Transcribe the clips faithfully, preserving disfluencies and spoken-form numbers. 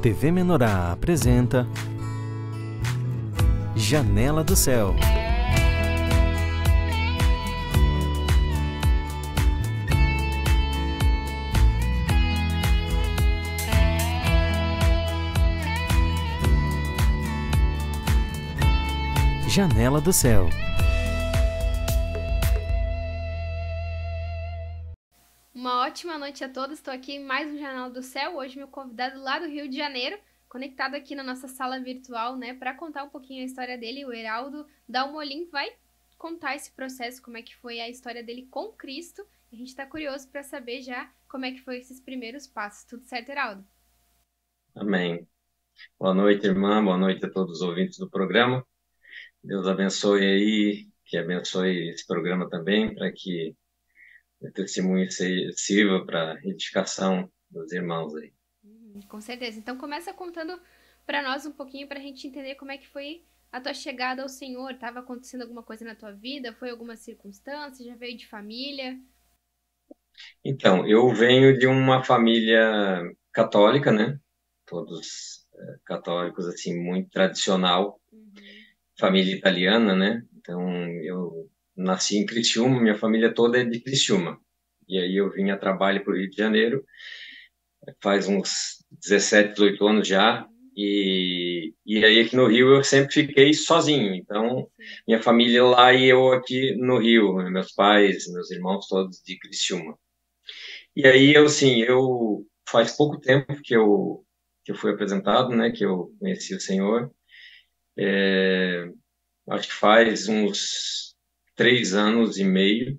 T V Menorá apresenta Janela do Céu. Janela do Céu. Uma ótima noite a todos, estou aqui em mais um Janela do Céu, hoje meu convidado lá do Rio de Janeiro, conectado aqui na nossa sala virtual, né, para contar um pouquinho a história dele. O Heraldo Dalmolin vai contar esse processo, como é que foi a história dele com Cristo. A gente está curioso para saber já como é que foi esses primeiros passos. Tudo certo, Heraldo? Amém. Boa noite, irmã, boa noite a todos os ouvintes do programa. Deus abençoe aí, que abençoe esse programa também, para que o testemunho sirva para edificação dos irmãos aí. Uhum, com certeza. Então começa contando para nós um pouquinho, para a gente entender como é que foi a tua chegada ao Senhor. Estava acontecendo alguma coisa na tua vida? Foi alguma circunstância? Já veio de família? Então, eu venho de uma família católica, né? Todos é, católicos, assim, muito tradicional. Uhum. Família italiana, né? Então, eu nasci em Criciúma, minha família toda é de Criciúma. E aí eu vim a trabalho para o Rio de Janeiro, faz uns dezessete, dezoito anos já, e, e aí aqui no Rio eu sempre fiquei sozinho, então minha família lá e eu aqui no Rio, meus pais, meus irmãos todos de Criciúma. E aí eu, assim, eu, faz pouco tempo que eu, que eu fui apresentado, né, que eu conheci o Senhor, é, acho que faz uns três anos e meio.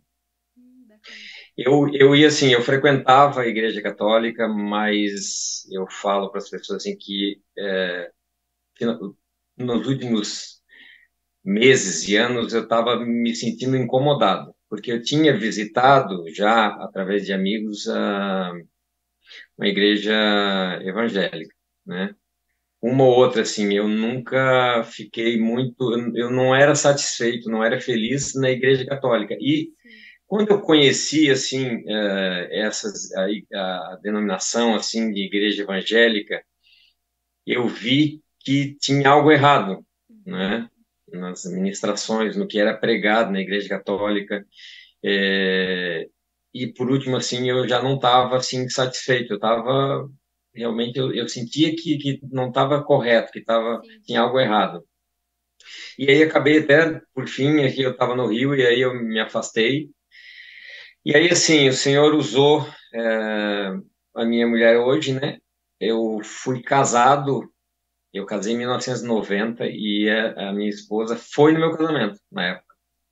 Eu, eu ia assim, eu frequentava a Igreja Católica, mas eu falo para as pessoas assim que, é, que nos últimos meses e anos eu estava me sentindo incomodado, porque eu tinha visitado já, através de amigos, a, uma igreja evangélica, né? Uma ou outra, assim, eu nunca fiquei muito, eu não era satisfeito, não era feliz na Igreja Católica. E quando eu conheci, assim, uh, essas, a, a denominação, assim, de igreja evangélica, eu vi que tinha algo errado, né? Nas ministrações, no que era pregado na Igreja Católica. É, e, por último, assim, eu já não estava, assim, satisfeito. Eu estava, realmente, eu, eu sentia que, que não estava correto, que tava, tinha algo errado. E aí acabei até, por fim, aqui eu estava no Rio, e aí eu me afastei. E aí, assim, o Senhor usou é, a minha mulher hoje, né? Eu fui casado, eu casei em mil novecentos e noventa e a, a minha esposa foi no meu casamento, na época.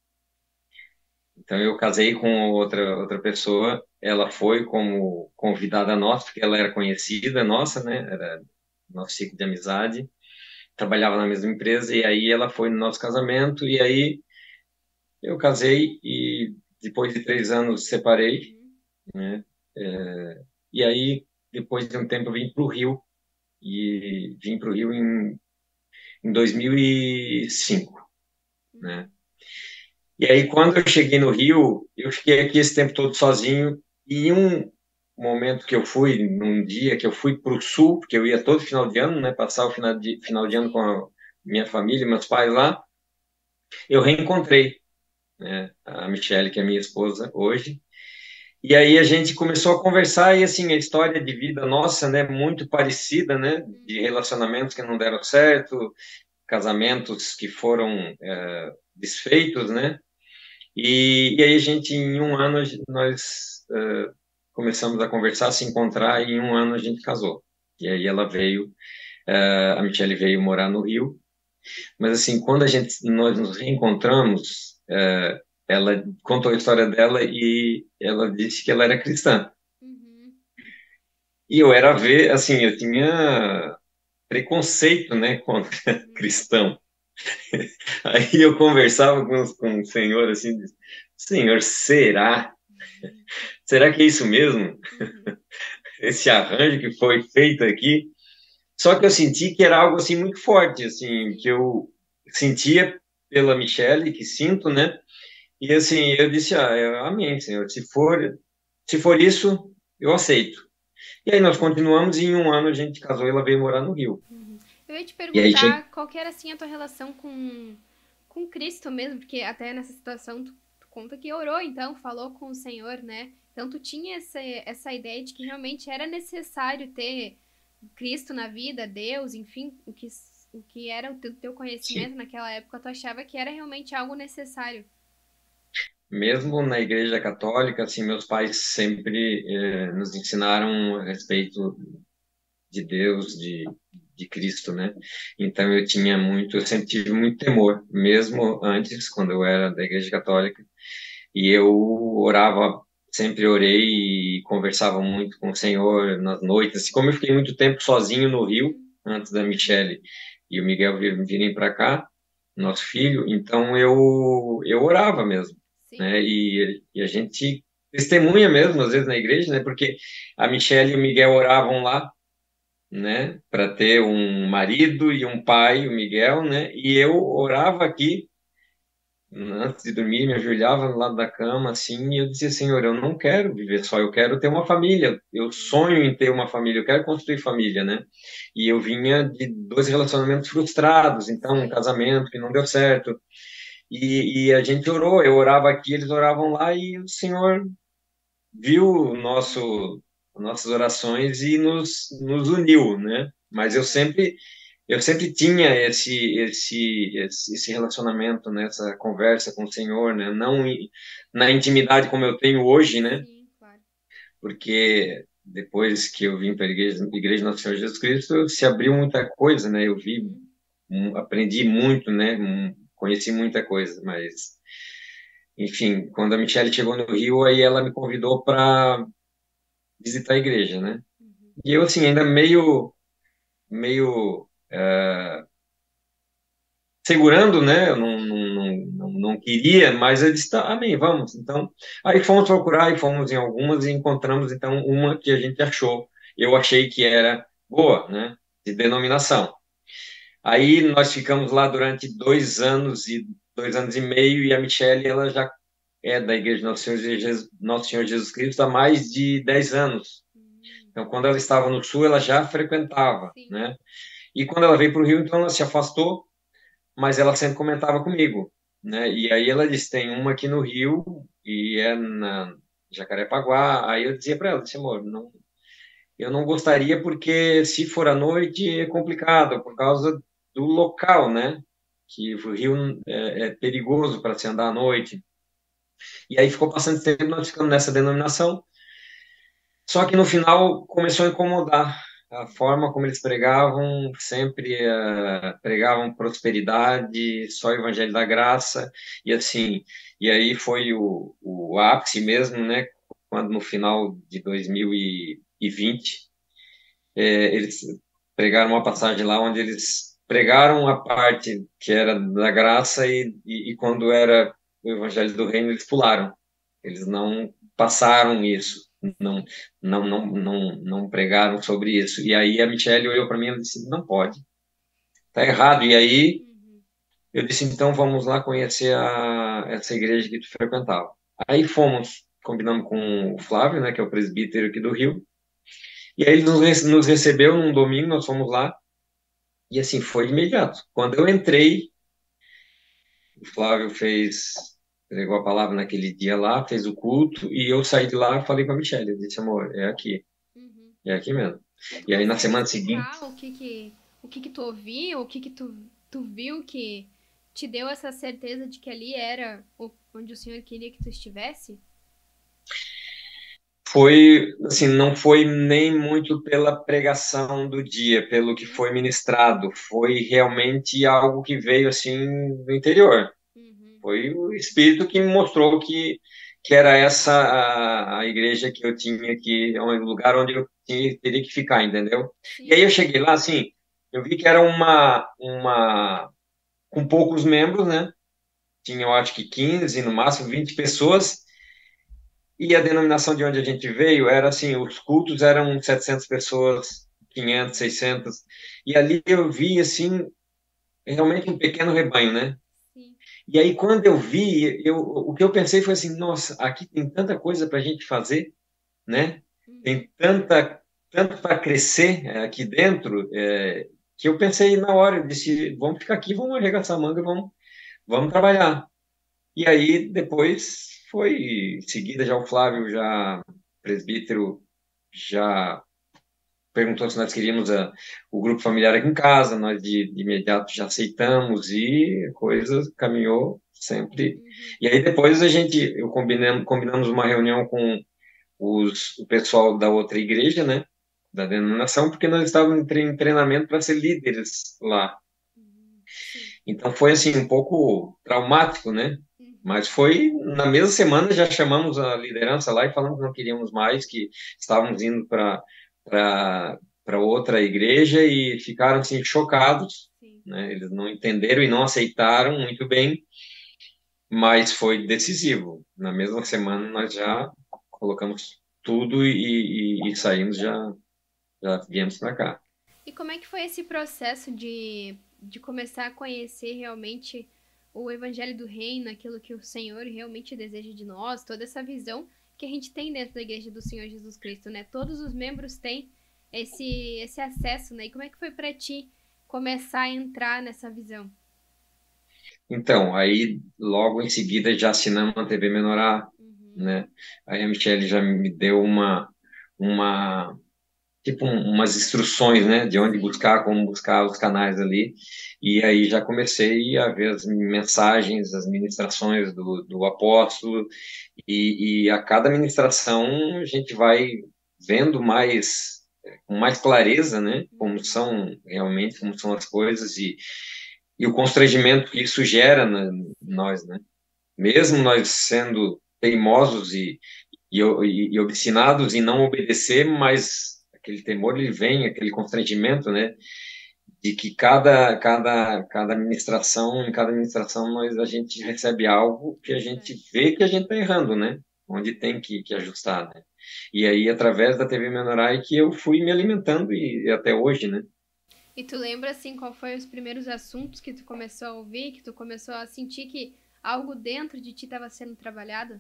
Então, eu casei com outra, outra pessoa, ela foi como convidada nossa, porque ela era conhecida nossa, né? Era nosso ciclo de amizade, trabalhava na mesma empresa, e aí ela foi no nosso casamento, e aí eu casei e depois de três anos separei, né? É, e aí, depois de um tempo, eu vim para o Rio, e vim para o Rio em, em dois mil e cinco, né? E aí, quando eu cheguei no Rio, eu fiquei aqui esse tempo todo sozinho, e em um momento que eu fui, num dia que eu fui para o Sul, porque eu ia todo final de ano, né, passar o final de, final de ano com a minha família, meus pais lá, eu reencontrei, né, a Michelle, que é minha esposa hoje. E aí a gente começou a conversar e, assim, a história de vida nossa, né, muito parecida, né, de relacionamentos que não deram certo, casamentos que foram é, desfeitos, né, e, e aí a gente, em um ano, nós é, começamos a conversar, a se encontrar, e em um ano a gente casou. E aí ela veio, é, a Michelle veio morar no Rio, mas, assim, quando a gente, nós nos reencontramos, é, ela contou a história dela e ela disse que ela era cristã. Uhum. E eu era ver, assim, eu tinha preconceito, né, contra cristão. Aí eu conversava com, com o Senhor, assim, disse, Senhor, será? Será que é isso mesmo? Uhum. Esse arranjo que foi feito aqui? Só que eu senti que era algo, assim, muito forte, assim, que eu sentia pela Michelle, que sinto, né? E, assim, eu disse, ah, amém, Senhor, se for, se for isso, eu aceito. E aí nós continuamos e em um ano a gente casou e ela veio morar no Rio. Uhum. Eu ia te E aí che... perguntar qual que era, assim, a tua relação com, com Cristo mesmo, porque até nessa situação tu, tu conta que orou, então, falou com o Senhor, né? Então tu tinha essa, essa ideia de que realmente era necessário ter Cristo na vida, Deus, enfim, o que, o que era o teu, teu Sim. conhecimento naquela época, tu achava que era realmente algo necessário. Mesmo na Igreja Católica, assim, meus pais sempre eh, nos ensinaram a respeito de Deus, de, de Cristo, né? Então eu tinha muito, eu sempre tive muito temor, mesmo antes, quando eu era da Igreja Católica, e eu orava, sempre orei e conversava muito com o Senhor nas noites. Assim, como eu fiquei muito tempo sozinho no Rio, Uhum. antes da Michele e o Miguel vir- virem para cá, nosso filho, então eu eu orava mesmo, Sim. né? E, e a gente testemunha mesmo às vezes na igreja, né? Porque a Michele e o Miguel oravam lá, né, para ter um marido e um pai, o Miguel, né? E eu orava aqui antes de dormir, me ajoelhava do lado da cama assim, e eu dizia: Senhor, eu não quero viver só, eu quero ter uma família. Eu sonho em ter uma família, eu quero construir família, né? E eu vinha de dois relacionamentos frustrados, então um Sim. casamento que não deu certo. E, e a gente orou, eu orava aqui, eles oravam lá, e o Senhor viu o nosso nossas orações e nos, nos uniu, né? Mas eu Aham. sempre eu sempre tinha esse esse esse esse relacionamento, né? Essa conversa com o Senhor, né? Não em- na intimidade como eu tenho hoje, né? Sim, claro. Porque depois que eu vim para a igreja, igreja Nosso Senhor Jesus Cristo, se abriu muita coisa, né? Eu vi, Uhum. um, aprendi muito, né? Um, conheci muita coisa, mas enfim, quando a Michelle chegou no Rio, aí ela me convidou para visitar a igreja, né? Uhum. E eu, assim, ainda meio, meio é, segurando, né? Eu não, não, não, não, não queria, mas eu disse: tá, amém, vamos. Então, aí fomos procurar e fomos em algumas e encontramos, então, uma que a gente achou. Eu achei que era boa, né? De denominação. Aí nós ficamos lá durante dois anos e dois anos e meio, e a Michelle, ela já é da Igreja de Nosso Senhor Jesus, Nosso Senhor Jesus Cristo há mais de dez anos. Uhum. Então, quando ela estava no Sul, ela já frequentava, Sim. né? E quando ela veio para o Rio, então ela se afastou, mas ela sempre comentava comigo, né? E aí ela disse: tem uma aqui no Rio e é na Jacarepaguá. Aí eu dizia para ela, disse: amor, não, eu não gostaria, porque se for à noite é complicado por causa do local, né? Que o Rio é, é perigoso para se andar à noite. E aí ficou bastante tempo nós ficamos nessa denominação. Só que no final começou a incomodar a forma como eles pregavam, sempre eh, pregavam prosperidade, só o evangelho da graça, e assim, e aí foi o, o ápice mesmo, né, quando no final de dois mil e vinte, eh, eles pregaram uma passagem lá onde eles pregaram a parte que era da graça, e, e, e quando era o evangelho do reino eles pularam, eles não passaram isso, não, não, não, não, não pregaram sobre isso. E aí a Michelle olhou para mim e disse: não pode, tá errado. E aí Uhum. eu disse: então vamos lá conhecer a, essa igreja que tu frequentava. Aí fomos, combinamos com o Flávio, né, que é o presbítero aqui do Rio, e aí ele nos, nos recebeu num domingo, nós fomos lá, e assim, foi imediato. Quando eu entrei, o Flávio fez, pregou a palavra naquele dia lá, fez o culto, e eu saí de lá e falei com a Michelle, eu disse: amor, é aqui, Uhum. é aqui mesmo. E tu E aí na consegue semana seguinte, explicar o que que, o que que tu ouviu, o que que tu, tu viu que te deu essa certeza de que ali era o- onde o Senhor queria que tu estivesse? foi, assim, não foi nem muito pela pregação do dia, pelo que Uhum. foi ministrado, foi realmente algo que veio, assim, do interior. Uhum. Foi o Espírito que me mostrou que, que era essa a, a igreja que eu tinha que, o lugar onde eu tinha, teria que ficar, entendeu? E aí Sim. eu cheguei lá, assim, eu vi que era uma, uma, com poucos membros, né? Tinha, eu acho que quinze, no máximo vinte pessoas, e a denominação de onde a gente veio era assim, os cultos eram setecentas pessoas, quinhentas, seiscentas, e ali eu vi, assim, realmente um pequeno rebanho, né? Sim. E aí, quando eu vi, eu, o que eu pensei foi assim: nossa, aqui tem tanta coisa para a gente fazer, né? Uhum. Tem tanta. tanto para crescer é, aqui dentro, é, que eu pensei na hora, eu disse, vamos ficar aqui, vamos arregaçar a manga, vamos, vamos trabalhar. E aí, depois, foi em seguida, já o Flávio, já presbítero, já perguntou se nós queríamos a, o grupo familiar aqui em casa, nós de, de imediato já aceitamos e a coisa caminhou sempre. Uhum. E aí depois a gente, eu combinamos, combinamos uma reunião com os, o pessoal da outra igreja, né, da denominação, porque nós estávamos em tre- em treinamento para ser líderes lá. Uhum. Sim. Então foi assim um pouco traumático, né? Uhum. Mas foi na mesma semana já chamamos a liderança lá e falamos que não queríamos mais, que estávamos indo para para para outra igreja e ficaram assim chocados, Sim. né? Eles não entenderam e não aceitaram muito bem, mas foi decisivo. Na mesma semana nós já colocamos tudo e, e, e saímos, já já viemos para cá. E como é que foi esse processo de, de começar a conhecer realmente o Evangelho do Reino, aquilo que o Senhor realmente deseja de nós, toda essa visão que a gente tem dentro da Igreja do Senhor Jesus Cristo, né? Todos os membros têm esse, esse acesso, né? E como é que foi para ti começar a entrar nessa visão? Então, aí logo em seguida já assinamos a T V Menorá, Uhum. né? Aí a Michelle já me deu uma, uma tipo um- umas instruções, né, de onde Sim. buscar, como buscar os canais ali. E aí já comecei a ver as mensagens, as ministrações do, do apóstolo. E, e a cada ministração a gente vai vendo mais com mais clareza, né, como Uhum. são realmente, como são as coisas e, e o constrangimento que isso gera na nós, né? Mesmo nós sendo teimosos e, e, e, e obstinados em não obedecer, mas aquele temor ele vem, aquele constrangimento, né? De que cada cada cada administração, em cada administração nós a gente recebe algo que a gente vê que a gente está errando, né? Onde tem que, que ajustar, né? E aí através da T V Menorai que eu fui me alimentando e, e até hoje, né? E tu lembra, assim, qual foi os primeiros assuntos que tu começou a ouvir, que tu começou a sentir que algo dentro de ti estava sendo trabalhado?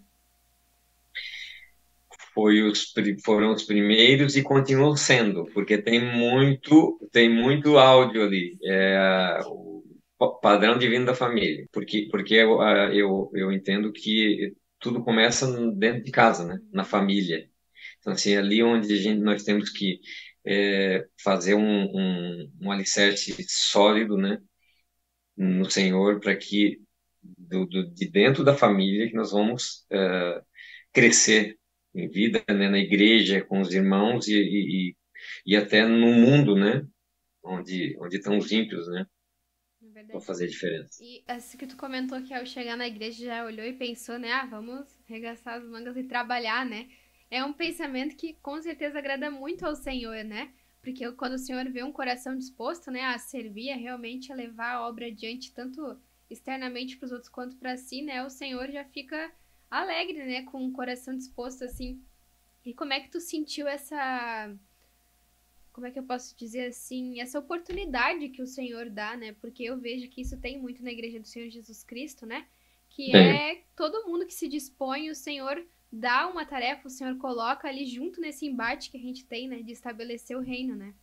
Foi os, pri- foram os primeiros e continuam sendo, porque tem muito, tem muito áudio ali, é, o pa- padrão divino da família, porque, porque eu, ah, eu, eu entendo que tudo começa dentro de casa, né, na Uhum. família. Então, assim, ali onde a gente, nós temos que é, fazer um, um, um alicerce sólido, né, no Senhor, para que do, do, de dentro da família que nós vamos é, crescer em vida, né, na igreja, com os irmãos e, e, e até no mundo, né, onde, onde estão os ímpios, né, Na para verdade. fazer a diferença. E assim que tu comentou que ao chegar na igreja já olhou e pensou, né? Ah, vamos arregaçar as mangas e trabalhar, né? É um pensamento que com certeza agrada muito ao Senhor, né? Porque quando o Senhor vê um coração disposto, né, a servir, a realmente a levar a obra adiante, tanto externamente para os outros quanto para si, né? O Senhor já fica alegre, né, com um coração disposto assim. E como é que tu sentiu essa, como é que eu posso dizer assim, essa oportunidade que o Senhor dá, né? Porque eu vejo que isso tem muito na Igreja do Senhor Jesus Cristo, né? Que É, é todo mundo que se dispõe, o Senhor dá uma tarefa, o Senhor coloca ali junto nesse embate que a gente tem, né? De estabelecer o reino, né?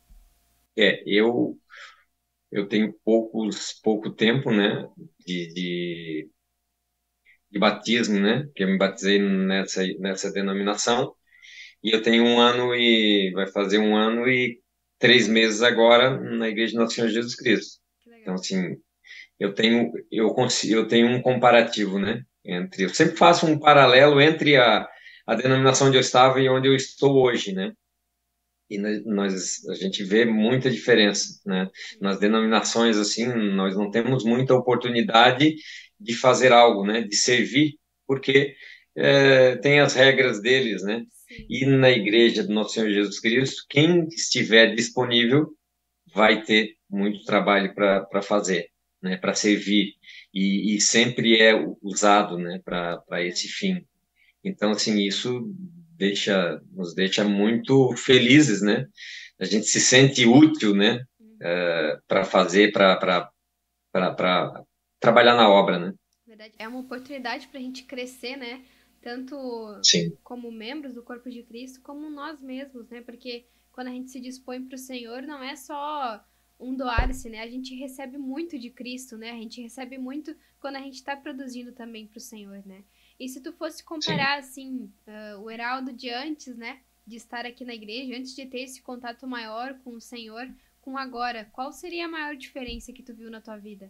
é eu, eu tenho poucos, pouco tempo, né, de, de, de batismo, né, que eu me batizei nessa, nessa denominação, e eu tenho um ano e, vai fazer um ano e três meses agora na Igreja de Nosso Senhor Jesus Cristo. Que Então, legal. assim, eu tenho eu consigo, eu tenho um comparativo, né? Entre eu sempre faço um paralelo entre a, a denominação onde eu estava e onde eu estou hoje, né? E nós a gente vê muita diferença, né? Nas denominações assim, nós não temos muita oportunidade de fazer algo, né? De servir, porque é, tem as regras deles, né? Sim. E na igreja do Nosso Senhor Jesus Cristo, quem estiver disponível vai ter muito trabalho para fazer, né, para servir, e, e sempre é usado, né, para esse fim. Então, assim, isso deixa, nos deixa muito felizes, né? A gente se sente útil, né, Uhum. para fazer, para trabalhar na obra, né? Verdade. É uma oportunidade para a gente crescer, né? tanto Sim, como membros do corpo de Cristo, como nós mesmos, né? Porque quando a gente se dispõe para o Senhor, não é só um doar-se, né? A gente recebe muito de Cristo, né? A gente recebe muito quando a gente está produzindo também para o Senhor, né? E se tu fosse sim. comparar, assim, uh, o Heraldo de antes, né? De estar aqui na igreja, antes de ter esse contato maior com o Senhor, com agora, qual seria a maior diferença que tu viu na tua vida?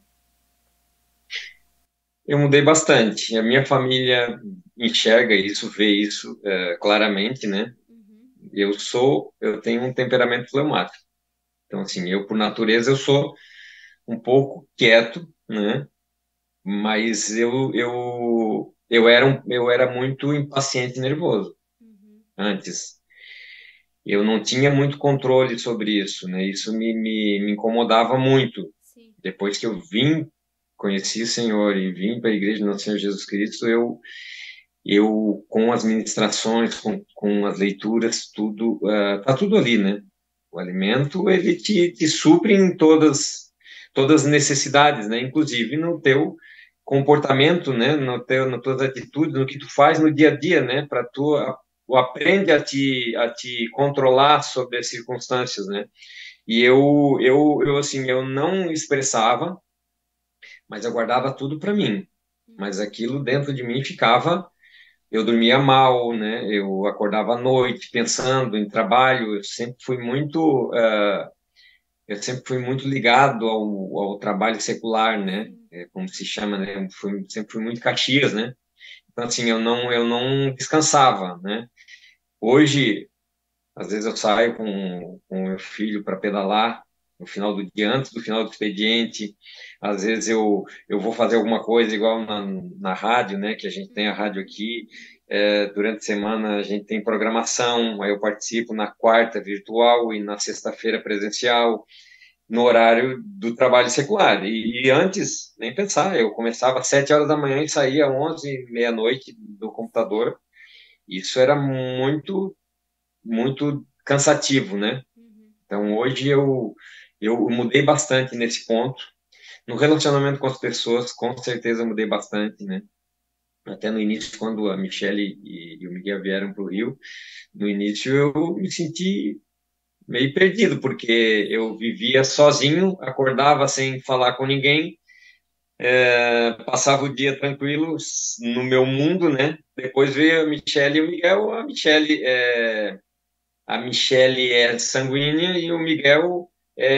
Eu mudei bastante. A minha família enxerga isso, vê isso é, claramente, né? Uhum, Eu sou, eu tenho um temperamento fleumático. Então, assim, eu por natureza eu sou um pouco quieto, né? Mas eu eu eu era um, eu era muito impaciente e nervoso uhum, antes. Eu não tinha muito controle sobre isso, né? Isso me, me, me incomodava muito. sim. Depois que eu vim, conheci o Senhor e vim para a Igreja do Nosso Senhor Jesus Cristo, eu eu com as ministrações, com, com as leituras, tudo uh, tá tudo ali, né? O alimento ele te, te supre em todas todas as necessidades, né? Inclusive no teu comportamento, né? No teu, nas tuas atitudes, no que tu faz no dia a dia, né? Para tu o aprende a te a te controlar sobre as circunstâncias, né? E eu eu eu assim eu não expressava, mas eu guardava tudo para mim. Mas Uhum, aquilo dentro de mim ficava, eu dormia mal, né? Eu acordava à noite pensando em trabalho. Eu sempre fui muito, uh, eu sempre fui muito ligado ao, ao trabalho secular, né? sim. É, como se chama, né? Eu fui, sempre fui muito Caxias, né? Então assim, eu não, eu não descansava, né? Hoje, às vezes eu saio com com o meu filho para pedalar no final do dia, antes do final do expediente. Às vezes eu, eu vou fazer alguma coisa igual na, na rádio, né? Que a gente tem a Uhum, rádio aqui. É, durante a semana a gente tem programação, aí eu participo na quarta virtual e na sexta-feira presencial, no horário do trabalho secular. E, e antes, nem pensar, eu começava às sete horas da manhã e saía às onze, meia-noite do sim. computador. Isso era muito muito cansativo, né? Uhum, Então hoje eu eu mudei bastante nesse ponto. No relacionamento com as pessoas, com certeza eu mudei bastante, né? Até no início, quando a Michelle e, e o Miguel vieram para o Rio, no início eu me senti meio perdido, porque eu sim. vivia sozinho, acordava sem falar com ninguém, é, passava o dia tranquilo no meu mundo, né? Depois veio a Michelle e o Miguel. A Michelle é, a Michelle é sanguínea e o Miguel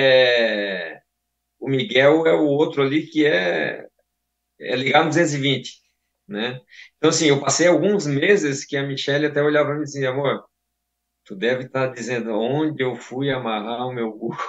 é o Miguel é o outro ali que é, é ligado no duzentos e vinte, né? Então assim, eu passei alguns meses que a Michelle até olhava para mim e dizia, amor, tu deve estar dizendo onde eu fui amarrar o meu burro.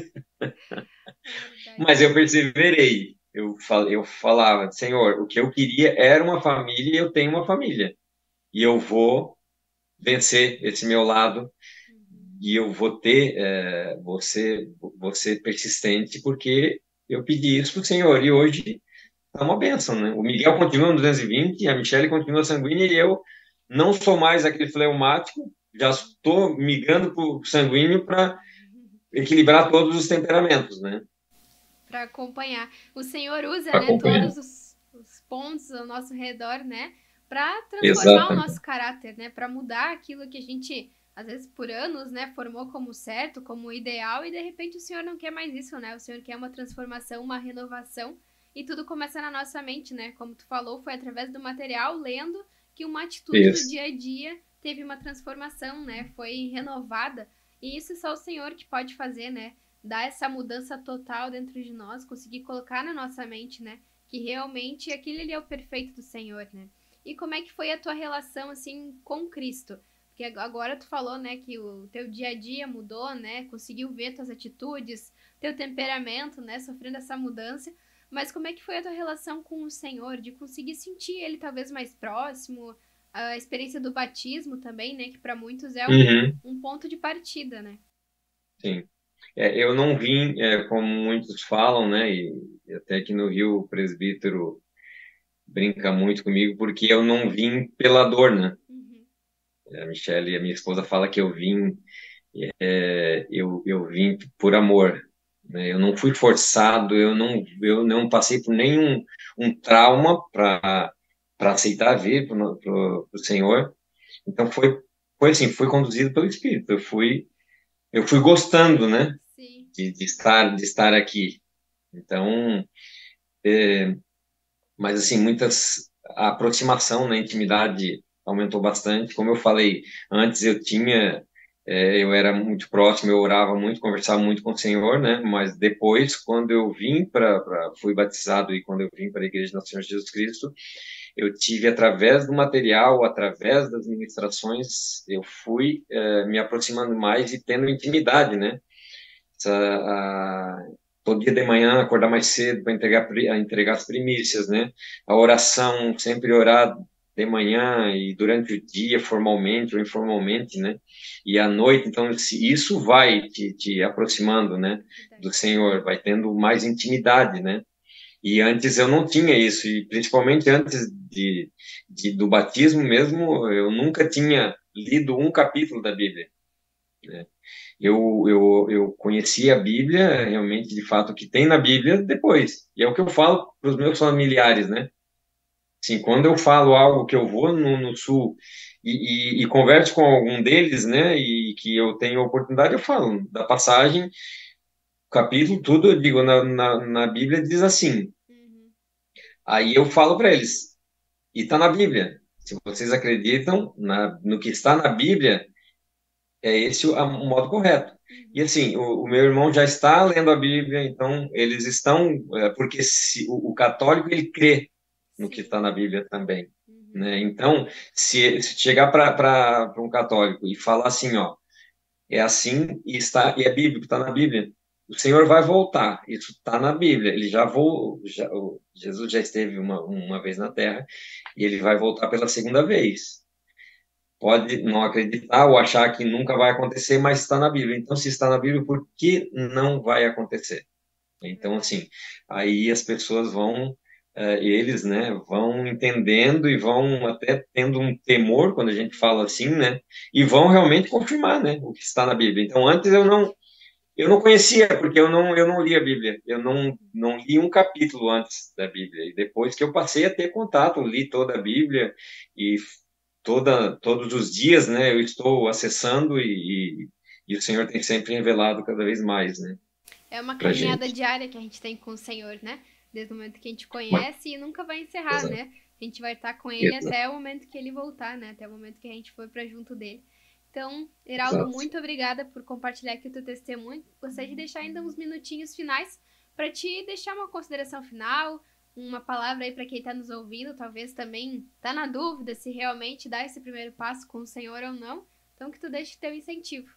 É verdade. Mas eu perseverei. Eu fal- eu falava, Senhor, o que eu queria era uma família e eu tenho uma família. E eu vou vencer esse meu lado Uhum, e eu vou ter, é, vou ser, vou ser persistente porque eu pedi isso para o Senhor e hoje é uma bênção, né? O Miguel continua no duzentos e vinte, a Michelle continua sanguínea e eu não sou mais aquele fleumático, já estou migrando para o sanguíneo para uhum. equilibrar todos os temperamentos, né? Para acompanhar. O Senhor usa, Para né, acompanhar. todos os, os pontos ao nosso redor, né, para transformar o Exatamente. nosso caráter, né, para mudar aquilo que a gente às vezes por anos, né, formou como certo, como ideal e de repente o Senhor não quer mais isso, né? O Senhor quer uma transformação, uma renovação e tudo começa na nossa mente, né? Como tu falou, foi através do material, lendo, que uma atitude do Isso. dia a dia teve uma transformação, né? Foi renovada. E isso só o Senhor que pode fazer, né? Dar essa mudança total dentro de nós, conseguir colocar na nossa mente, né? Que realmente aquele ali é o perfeito do Senhor, né? E como é que foi a tua relação, assim, com Cristo? Porque agora tu falou, né, que o teu dia a dia mudou, né? Conseguiu ver tuas atitudes, teu temperamento, né? Sofrendo essa mudança. Mas como é que foi a tua relação com o Senhor? De conseguir sentir Ele talvez mais próximo? A experiência do batismo também, né? Que para muitos é um, Uhum. um ponto de partida, né? Sim. É, eu não vim, é, como muitos falam, né? E até que no Rio o presbítero brinca muito comigo, porque eu não vim pela dor, né? Uhum, A Michelle, a minha esposa, fala que eu vim, é, eu, eu vim por amor, né? Eu não fui forçado, eu não, eu não passei por nenhum um trauma para para aceitar vir para o Senhor. Então foi, foi assim, foi conduzido pelo Espírito. Eu fui, eu fui gostando, né, Sim. de, de estar, de estar aqui. Então, é, mas assim, muitas a aproximação na intimidade aumentou bastante. Como eu falei antes, eu tinha é, eu era muito próximo, eu orava muito, conversava muito com o Senhor, né? Mas depois, quando eu vim para, fui batizado e quando eu vim para a Igreja do Senhor Jesus Cristo, eu tive através do material, através das ministrações, eu fui é, me aproximando mais e tendo intimidade, né? Essa, a, todo dia de manhã acordar mais cedo para entregar entregar as primícias, né? A oração, sempre orar de manhã e durante o dia, formalmente ou informalmente, né? E à noite, então, isso vai te, te aproximando, né? Do Senhor, vai tendo mais intimidade, né? E antes eu não tinha isso, e principalmente antes de, de do batismo mesmo, eu nunca tinha lido um capítulo da Bíblia, né? Eu, eu, eu conheci a Bíblia, realmente, de fato, o que tem na Bíblia depois. E é o que eu falo para os meus familiares, né? Assim, quando eu falo algo que eu vou no, no Sul e, e, e converso com algum deles, né? E que eu tenho oportunidade, eu falo da passagem, capítulo, tudo, eu digo, na, na, na Bíblia diz assim. Uhum. Aí eu falo para eles, e está na Bíblia. Se vocês acreditam na, no que está na Bíblia, é esse o, o modo correto. Uhum. E assim, o, o meu irmão já está lendo a Bíblia, então eles estão, é, porque se, o, o católico ele crê no Sim. que está na Bíblia também, Uhum. né? Então, se, se chegar para um católico e falar assim, ó, é assim e está e é bíblico, está na Bíblia, o Senhor vai voltar, isso está na Bíblia. Ele já vou, já, Jesus já esteve uma, uma vez na Terra e ele vai voltar pela segunda vez. Pode não acreditar ou achar que nunca vai acontecer, mas está na Bíblia. Então, se está na Bíblia, por que não vai acontecer? Então, assim, aí as pessoas vão, uh, eles, né, vão entendendo e vão até tendo um temor quando a gente fala assim, né, e vão realmente confirmar, né, o que está na Bíblia. Então, antes eu não, eu não conhecia, porque eu não, eu não li a Bíblia. Eu não, não li um capítulo antes da Bíblia. E depois que eu passei a ter contato, li toda a Bíblia e toda, todos os dias, né, eu estou acessando e, e, e o Senhor tem sempre revelado cada vez mais, né? É uma Pra caminhada gente. diária que a gente tem com o Senhor, né? Desde o momento que a gente conhece e nunca vai encerrar, Exato. né? A gente vai estar com ele Exato. até o momento que ele voltar, né? Até o momento que a gente for para junto dele. Então, Heraldo, Exato. muito obrigada por compartilhar aqui o teu testemunho. Gostaria de deixar ainda uns minutinhos finais para te deixar uma consideração final, uma palavra aí para quem está nos ouvindo, talvez também tá na dúvida se realmente dar esse primeiro passo com o Senhor ou não. Então, que tu deixe teu incentivo.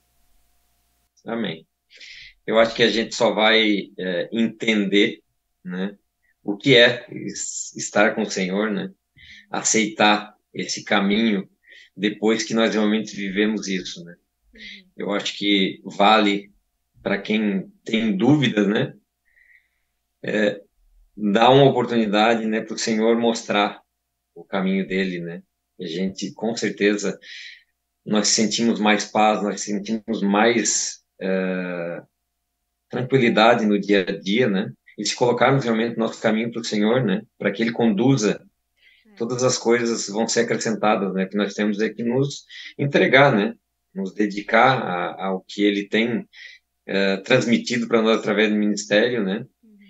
Amém. Eu acho que a gente só vai é, entender, né, o que é estar com o Senhor, né, aceitar esse caminho depois que nós realmente vivemos isso, né. Uhum. Eu acho que vale para quem tem dúvidas, né, é, dar uma oportunidade, né, para o Senhor mostrar o caminho dele, né. A gente, com certeza, nós sentimos mais paz, nós sentimos mais é, tranquilidade no dia a dia, né? E se colocarmos realmente nosso caminho para o Senhor, né? Para que Ele conduza, todas as coisas vão ser acrescentadas, né? Que nós temos é que nos entregar, né? Nos dedicar a, ao que Ele tem é, transmitido para nós através do ministério, né?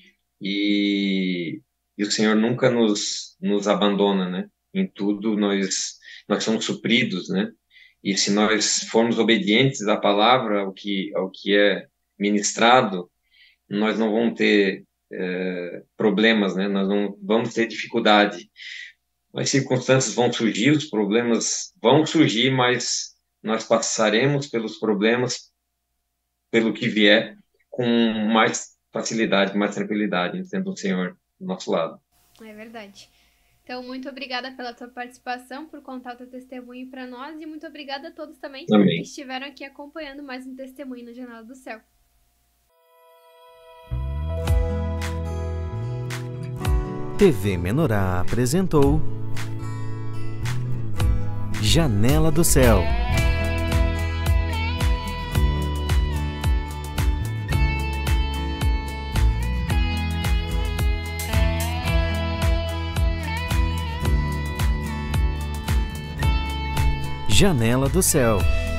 E, e o Senhor nunca nos, nos abandona, né? Em tudo nós, nós somos supridos, né? E se nós formos obedientes à palavra, ao que, ao que é ministrado, nós não vamos ter é, problemas, né? Nós não vamos ter dificuldade. As circunstâncias vão surgir, os problemas vão surgir, mas nós passaremos pelos problemas, pelo que vier, com mais facilidade, mais tranquilidade, tendo o Senhor do nosso lado. É verdade. Então, muito obrigada pela tua participação, por contar o teu testemunho para nós e muito obrigada a todos também Amém. que estiveram aqui acompanhando mais um testemunho na Janela do Céu. T V Menorá apresentou Janela do Céu. Janela do Céu.